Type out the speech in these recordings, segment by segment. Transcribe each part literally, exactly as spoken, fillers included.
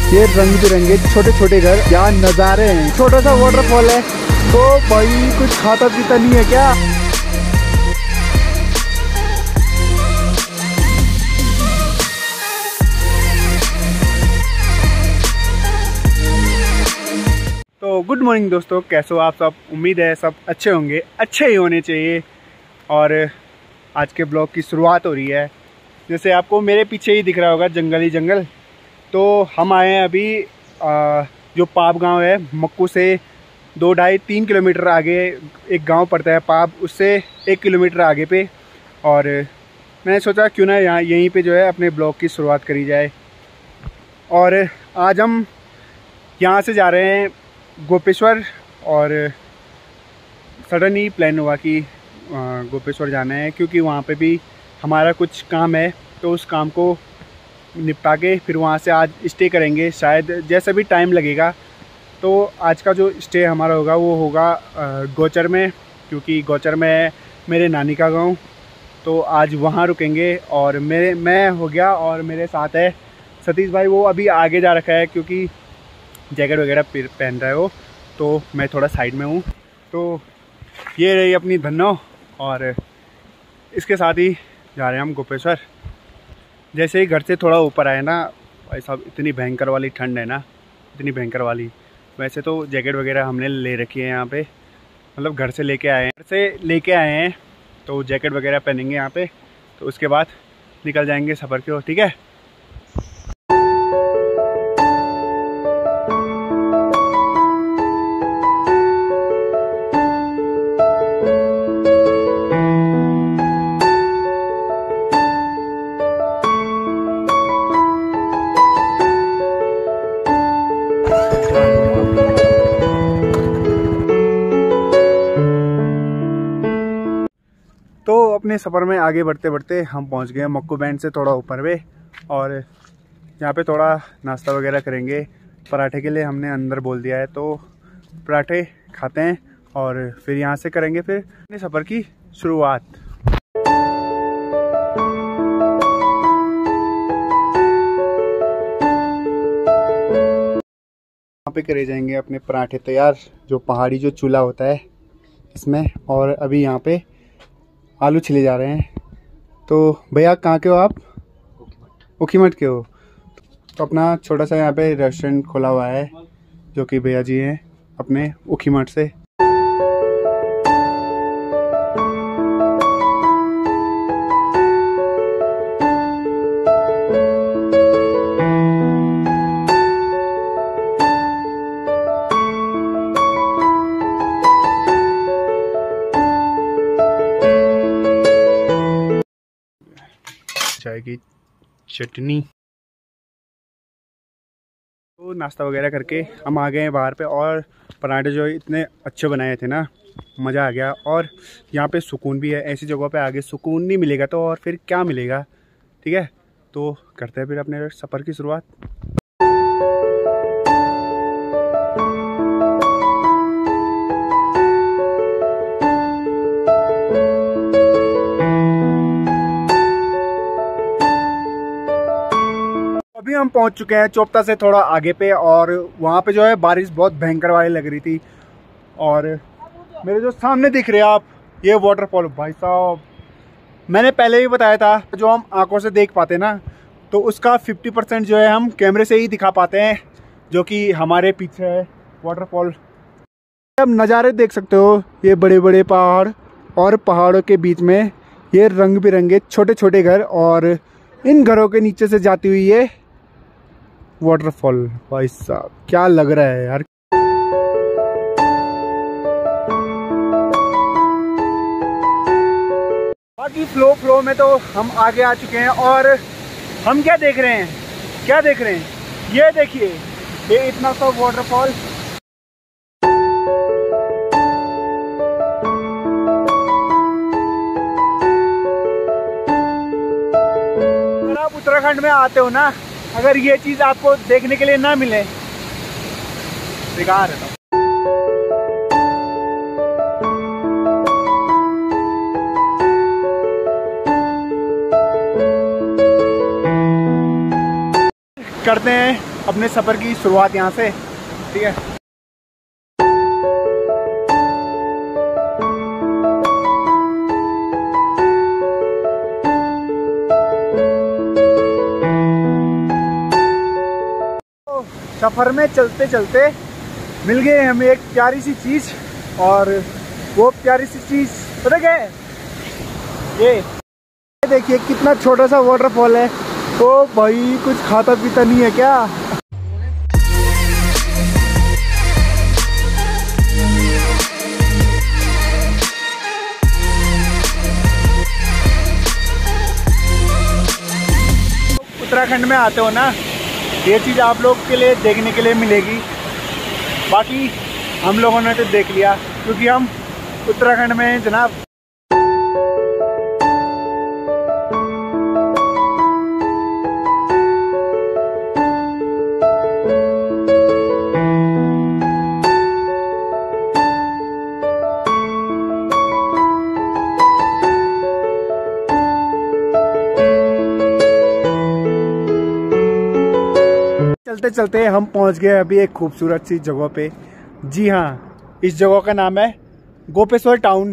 ये रंग बिरंगे छोटे छोटे घर, क्या नज़ारे हैं। छोटा सा वाटरफॉल है तो भाई कुछ खाता पीता नहीं है क्या। तो गुड मॉर्निंग दोस्तों, कैसे हो आप सब। उम्मीद है सब अच्छे होंगे, अच्छे ही होने चाहिए। और आज के ब्लॉग की शुरुआत हो रही है। जैसे आपको मेरे पीछे ही दिख रहा होगा जंगल ही जंगल। तो हम आए हैं अभी आ, जो पाप गांव है, मक्कू से दो ढाई तीन किलोमीटर आगे एक गांव पड़ता है पाप, उससे एक किलोमीटर आगे पे। और मैंने सोचा क्यों ना यहाँ यहीं पे जो है अपने ब्लॉग की शुरुआत करी जाए। और आज हम यहाँ से जा रहे हैं गोपेश्वर। और सडन ही प्लान हुआ कि गोपेश्वर जाना है, क्योंकि वहाँ पे भी हमारा कुछ काम है। तो उस काम को निपटा के फिर वहाँ से आज स्टे करेंगे, शायद जैसा भी टाइम लगेगा। तो आज का जो स्टे हमारा होगा वो होगा गोचर में, क्योंकि गोचर में है मेरे नानी का गांव। तो आज वहाँ रुकेंगे। और मेरे मैं हो गया और मेरे साथ है सतीश भाई, वो अभी आगे जा रखा है क्योंकि जैकेट वगैरह पहन रहा है वो। तो मैं थोड़ा साइड में हूँ। तो ये रही अपनी धन्नो, और इसके साथ ही जा रहे हैं हम गोपेश्वर। जैसे ही घर से थोड़ा ऊपर आए ना भाई साहब, इतनी भयंकर वाली ठंड है ना, इतनी भयंकर वाली। वैसे तो जैकेट वगैरह हमने ले रखी है यहाँ पे, मतलब घर से लेके आए हैं घर से लेके आए हैं तो जैकेट वगैरह पहनेंगे यहाँ पे। तो उसके बाद निकल जाएंगे सफ़र की ओर, ठीक है। तो अपने सफ़र में आगे बढ़ते बढ़ते हम पहुंच गए मक्कू बैंड से थोड़ा ऊपर पे। और यहाँ पे थोड़ा नाश्ता वगैरह करेंगे। पराठे के लिए हमने अंदर बोल दिया है, तो पराठे खाते हैं और फिर यहाँ से करेंगे फिर अपने सफ़र की शुरुआत। यहाँ पे करे जाएंगे अपने पराठे तैयार, जो पहाड़ी जो चूल्हा होता है इसमें। और अभी यहाँ पे आलू छिले जा रहे हैं। तो भैया कहाँ के हो आप? उखीमठ के हो। तो अपना छोटा सा यहाँ पे रेस्टोरेंट खोला हुआ है, जो कि भैया जी हैं अपने उखीमठ से। चाय की चटनी। तो नाश्ता वगैरह करके हम आ गए हैं बाहर पे। और पराठे जो इतने अच्छे बनाए थे ना, मज़ा आ गया। और यहाँ पे सुकून भी है। ऐसी जगहों पे आगे सुकून नहीं मिलेगा तो और फिर क्या मिलेगा, ठीक है। तो करते हैं फिर अपने सफ़र की शुरुआत। अभी हम पहुंच चुके हैं चोपता से थोड़ा आगे पे। और वहाँ पे जो है बारिश बहुत भयंकर वाली लग रही थी। और मेरे जो सामने दिख रहे हैं आप, ये वाटरफॉल भाई साहब, मैंने पहले भी बताया था, जो हम आंखों से देख पाते ना, तो उसका फिफ्टी परसेंट जो है हम कैमरे से ही दिखा पाते हैं, जो कि हमारे पीछे है वाटरफॉल। अब नज़ारे देख सकते हो, ये बड़े बड़े पहाड़ और पहाड़ों के बीच में ये रंग बिरंगे छोटे छोटे घर, और इन घरों के नीचे से जाती हुई ये वाटरफॉल। भाई साहब क्या लग रहा है यार। बाकी फ्लो फ्लो में तो हम आगे आ चुके हैं। और हम क्या देख रहे हैं, क्या देख रहे हैं, ये देखिए, ये इतना सा वाटरफॉल। अगर आप उत्तराखंड में आते हो ना, अगर ये चीज़ आपको देखने के लिए ना मिले, बेकार है। करते हैं अपने सफ़र की शुरुआत यहाँ से, ठीक है। तो सफ़र में चलते चलते मिल गए हमें एक प्यारी सी चीज़, और वो प्यारी सी चीज़ पता क्या है? ये देखिए कितना छोटा सा वाटरफॉल है। तो भाई कुछ खाता पीता नहीं है क्या? उत्तराखंड में आते हो ना, ये चीज़ आप लोग के लिए देखने के लिए मिलेगी। बाकी हम लोगों ने तो देख लिया क्योंकि हम उत्तराखंड में हैं जनाब। चलते चलते हम पहुंच गए अभी एक खूबसूरत सी जगह पे। जी हाँ, इस जगह का नाम है गोपेश्वर टाउन।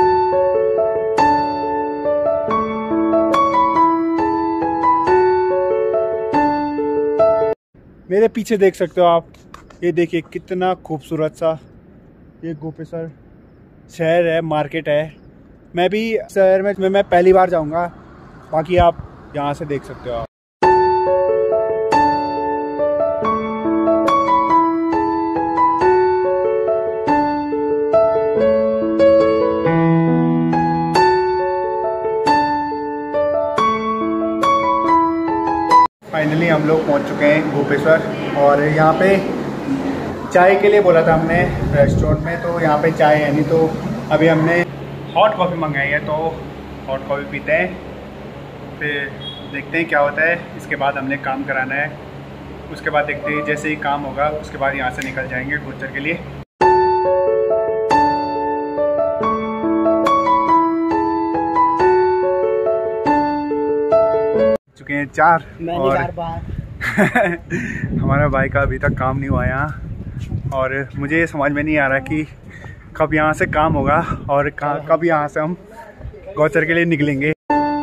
मेरे पीछे देख सकते हो आप, ये देखिए कितना खूबसूरत सा ये गोपेश्वर शहर है, मार्केट है। मैं भी शहर में मैं पहली बार जाऊंगा, बाकी आप यहाँ से देख सकते हो आप। फाइनली हम लोग पहुंच चुके हैं गोपेश्वर, और यहाँ पे चाय के लिए बोला था हमने रेस्टोरेंट में, तो यहाँ पे चाय है नहीं, तो अभी हमने हॉट कॉफ़ी मंगाई है, तो हॉट कॉफ़ी पीते हैं, फिर देखते हैं क्या होता है। इसके बाद हमने काम कराना है, उसके बाद देखते हैं जैसे ही काम होगा उसके बाद यहाँ से निकल जाएंगे गोचर के लिए। चुके हैं चार, और हमारा भाई का अभी तक काम नहीं हुआ यहाँ, और मुझे ये समझ में नहीं आ रहा कि कब यहाँ से काम होगा और कब यहाँ से हम गोचर के लिए निकलेंगे।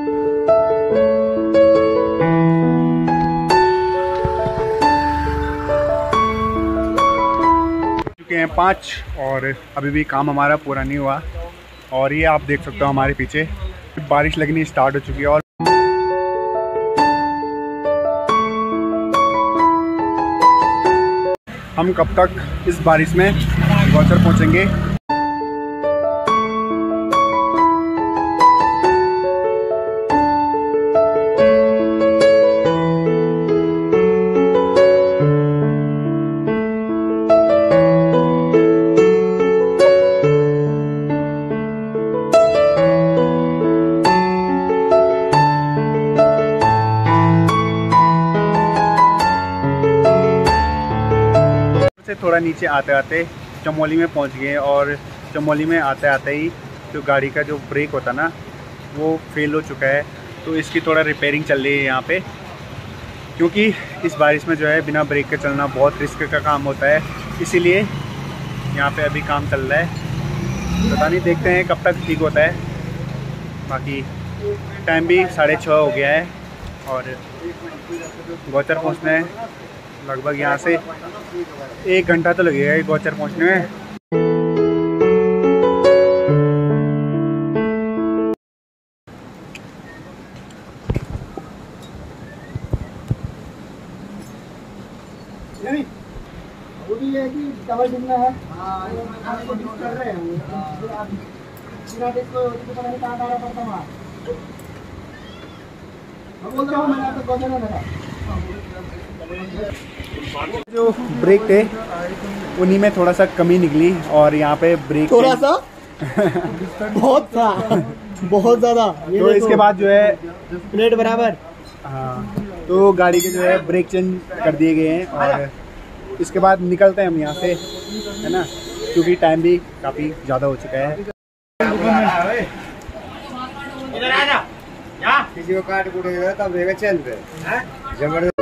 चुके हैं पाँच, और अभी भी काम हमारा पूरा नहीं हुआ। और ये आप देख सकते हो हमारे पीछे बारिश लगनी स्टार्ट हो चुकी है, और हम कब तक इस बारिश में गोचर पहुंचेंगे। से थोड़ा नीचे आते आते चमोली में पहुंच गए, और चमोली में आते आते ही जो गाड़ी का जो ब्रेक होता ना वो फेल हो चुका है, तो इसकी थोड़ा रिपेयरिंग चल रही है यहाँ पे, क्योंकि इस बारिश में जो है बिना ब्रेक के चलना बहुत रिस्क का काम होता है, इसीलिए यहाँ पे अभी काम चल रहा है। पता नहीं, देखते हैं कब तक ठीक होता है। बाकी टाइम भी साढ़े छः हो गया है, और गोचर पहुँचना है लगभग यहाँ से एक घंटा तो लगेगा गोचर पहुँचने में। वो भी है कि डबल ढूंढना है, आपको कर रहे हैं पता नहीं कहाँ डाला पड़ता वहाँ। मैं बोल रहा हूँ, मैंने आपको गोचर में देखा जो ब्रेक थे उन्हीं में थोड़ा सा कमी निकली, और यहाँ पे ब्रेक थोड़ा सा बहुत था, बहुत ज़्यादा। तो इसके बाद जो है प्लेट बराबर, हाँ, तो गाड़ी के जो है ब्रेक चेंज कर दिए गए हैं, और इसके बाद निकलते हैं हम यहाँ से, है ना, क्योंकि टाइम भी काफ़ी ज़्यादा हो चुका है। किसी को काट कूट तब चल रहे जबरदस्त।